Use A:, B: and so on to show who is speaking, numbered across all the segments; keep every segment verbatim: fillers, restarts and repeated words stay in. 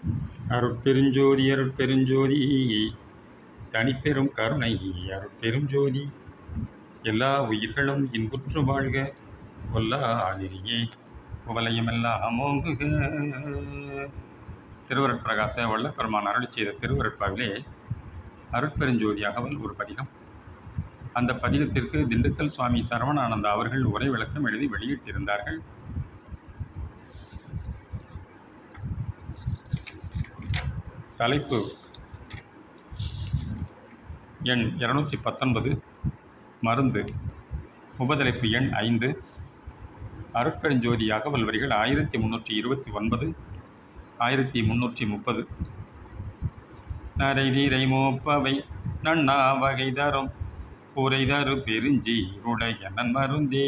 A: அருட்பெருஞ்சோதி அருட்பெருஞ்சோதி தனிப்பெரும் கருணை அருட்பெருஞ்சோதி எல்லா உயிர்களும் இன்புற்று வாழ்க கொல்லா நெறியே குவலயமெல்லாம் அமோங்குக. திருவருட்பிரகாச வல்லபெருமான் அருளி செய்த திருவருட்பாவிலே அருட்பெருஞ்சோதி அகவல் ஒரு பதிகம். அந்த பதிகத்திற்கு திண்டுக்கல் சுவாமி சரவணானந்தா அவர்கள் உரை விளக்கம் எழுதி வெளியிட்டிருந்தார்கள். தலைப்பு எண் இருநூற்றி பத்தொன்பது, மருந்து. உபதலைப்பு எண் ஐந்து. அருட்பெருஞ்சோதி அகவல் வரிகள் ஆயிரத்தி முன்னூற்றி இருபத்தி ஒன்பது ஆயிரத்தி முன்னூற்றி முப்பது. நரை நீரை மூப்பவை நன்னா வகை தரும் உரை தரு பெருஞ்சீருடைய நன்மருந்தே.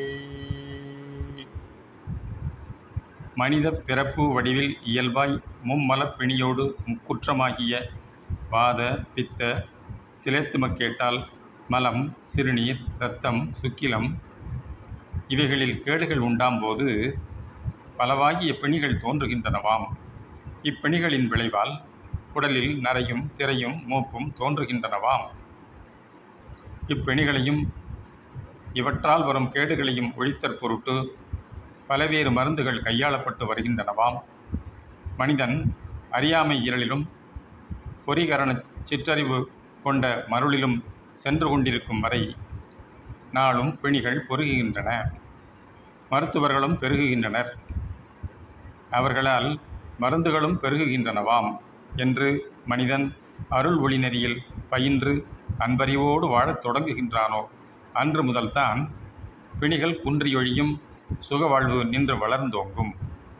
A: மனித பிறப்பு வடிவில் இயல்பாய் மும்மலப் பிணியோடு முக்குற்றமாகிய வாத பித்த சிலேத்துமக்கேட்டால் மலம், சிறுநீர், இரத்தம், சுக்கிலம் இவைகளில் கேடுகள் உண்டாம் போது பலவாகிய பிணிகள் தோன்றுகின்றனவாம். இப்பிணிகளின் விளைவால் உடலில் நரையும் திரையும் மூப்பும் தோன்றுகின்றனவாம். இப்பிணிகளையும் இவற்றால் வரும் கேடுகளையும் ஒழித்தற் பொருட்டு பலவேறு மருந்துகள் கையாளப்பட்டு வருகின்றனவாம். மனிதன் அறியாமை இருளிலும் பொறிகரண சிற்றறிவு கொண்ட மருளிலும் சென்று கொண்டிருக்கும் வரை நாளும் பிணிகள் பொருகுகின்றன. மருத்துவர்களும் பெருகுகின்றனர், அவர்களால் மருந்துகளும் பெருகுகின்றனவாம் என்று மனிதன் அருள் ஒளி நெறியில் பயின்று அன்பறிவோடு வாழத் தொடங்குகின்றானோ அன்று முதல்தான் பிணிகள் குன்றியொழியும், சுகவாழ்வு நின்று வளர்ந்தோங்கும்.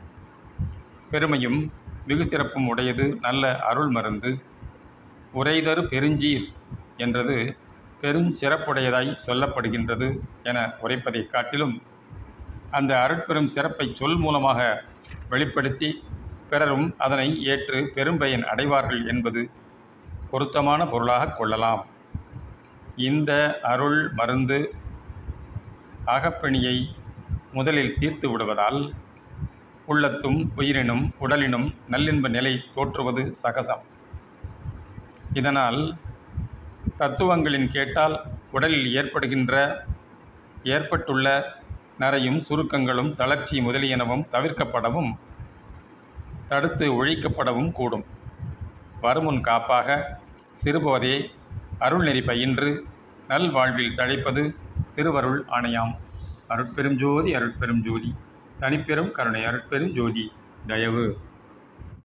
A: பெருமையும் மிகு சிறப்பும் உடையது நல்ல அருள் மருந்து. உரைதரு பெருஞ்சீர் என்றது பெருஞ்சிறப்புடையதாய் சொல்லப்படுகின்றது என உரைப்பதை காட்டிலும் அந்த அருட்பெரும் சிறப்பை சொல் மூலமாக வெளிப்படுத்தி பிறரும் அதனை ஏற்று பெரும்பயன் அடைவார்கள் என்பது பொருத்தமான பொருளாக கொள்ளலாம். இந்த அருள் மருந்து அகப்பிணியை முதலில் தீர்த்து விடுவதால் உள்ளத்தும் உயிரினும் உடலினும் நல்லின்ப நிலை தோற்றுவது சகசம். இதனால் தத்துவங்களின் கேட்டால் உடலில் ஏற்படுகின்ற ஏற்பட்டுள்ள நரையும் சுருக்கங்களும் தளர்ச்சி முதலியனவும் தவிர்க்கப்படவும் தடுத்து ஒழிக்கப்படவும் கூடும். வருமுன் காப்பாக சிறுபோதே அருள்நெறி பயின்று நல்வாழ்வில் தழைப்பது திருவருள் ஆணையாம். அருட்பெரும் ஜோதி அருட்பெரும் ஜோதி தனிப்பெரும் கருணை அருட்பெரும் ஜோதி தயவு.